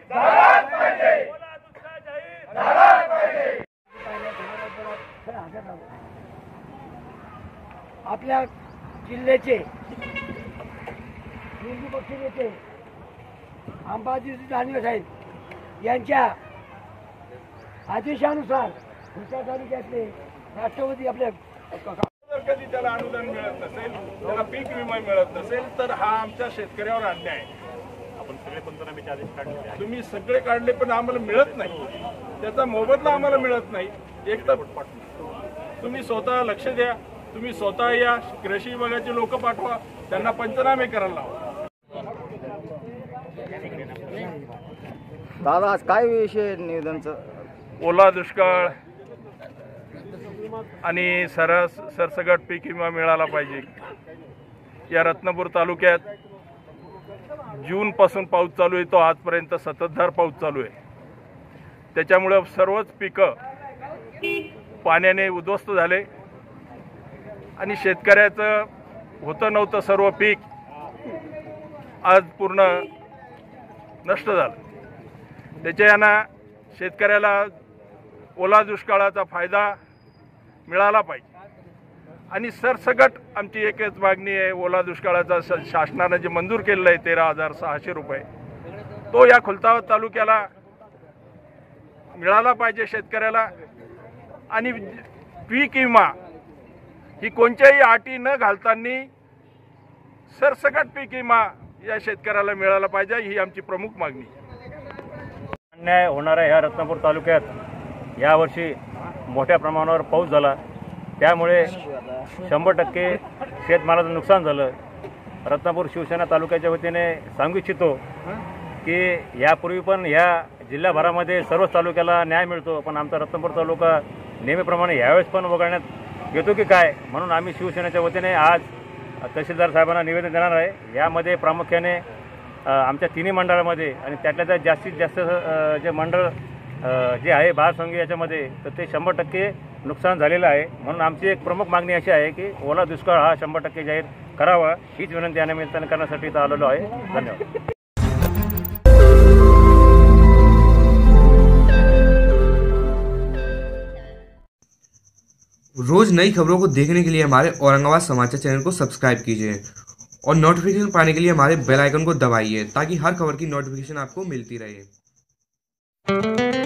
ओला दुष्काळ जाहीर. आपल्या जिल्ह्याचे विरोधी पक्ष नेते अंबाजी दानवे साहेब यांच्या आदेशानुसार पुढच्या तालुक्यातले राष्ट्रवादी आपल्या जर कधी त्याला अनुदान मिळत नसेल, त्याला पीक विमा मिळत नसेल, तर हा आमच्या शेतकऱ्यावर अन्याय आहे. आपण सगळे पंचनाम्याचे आदेश काढले. तुम्ही सगळे काढले पण आम्हाला मिळत नाही, त्याचा मोबदला आम्हाला मिळत नाही. एक तर तुम्ही स्वतः लक्ष द्या, तुम्ही स्वतः या कृषी विभागाचे लोक पाठवा, त्यांना पंचनामे करायला लावा. दादा आज काय विषय निवेदनचं? ओला दुष्काळ आणि सरसगट पीक विमा मिळाला पाहिजे. या रत्नापूर तालुक्यात जूनपासून पाऊस चालू आहे, तो आजपर्यंत संततधार पाऊस चालू आहे. त्याच्यामुळे सर्वच पिकं पाण्याने उद्ध्वस्त झाले आणि शेतकऱ्याचं होतं नव्हतं सर्व पीक आज पूर्ण नष्ट झालं. त्याच्यानं शेतकऱ्याला ओला दुष्काळाचा फायदा मिळाला पाहिजे आणि सरसगट आमची एकच मागणी आहे. ओला दुष्काळाचा शासनानं जे मंजूर केलेलं आहे 13,600 रुपये, तो या खुलताबाद तालुक्याला मिळाला पाहिजे शेतकऱ्याला. आणि पीक विमा ही कोणत्याही अटी न घालताना सरसगट पीक विमा या शेतकऱ्याला मिळाला पाहिजे, ही आमची प्रमुख मागणी. अन्याय होणाऱ्या ह्या रत्नापूर तालुक्यात यावर्षी मोठ्या प्रमाणावर पाऊस झाला, त्यामुळे 100% शेतमालाचं नुकसान झालं. रत्नापूर शिवसेना तालुक्याच्या वतीने सांगू इच्छितो की यापूर्वी पण ह्या जिल्ह्याभरामध्ये सर्वच तालुक्याला न्याय मिळतो, पण आमचा रत्नापूर तालुका नेहमीप्रमाणे यावेळेस पण वगळण्यात येतो की काय, म्हणून आम्ही शिवसेनेच्या वतीने आज तहसीलदार साहेबांना निवेदन देणार आहे. यामध्ये प्रामुख्याने आमच्या तिन्ही मंडळामध्ये आणि त्यातल्या त्यात जास्तीत जास्त जे मंडळ जे आहे बाळसंघ याच्यामध्ये, तर ते 100% नुकसान झालेलं आहे. म्हणून आमची एक प्रमुख मागणी अशी आहे की ओला दुष्काळ हा 100% जाहीर करावा, हीच विनंती यानिमित्ताने करण्यासाठी इथं आलेलो आहे. धन्यवाद. रोज नई खबरों को देखने के लिए हमारे औरंगाबाद समाचार चैनल को सब्सक्राइब कीजिए और नोटिफिकेशन पाने के लिए हमारे बेल आइकन को दबाइए ताकि हर खबर की नोटिफिकेशन आपको मिलती रहे।